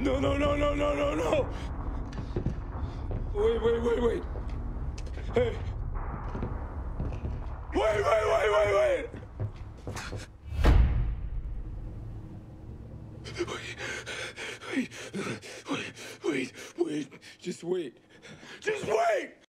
No, no, no, no, no, no, no! Wait, wait, wait, wait. Hey. Wait, wait, wait, wait, wait! Wait, wait, wait, wait, wait. Just wait. Just wait!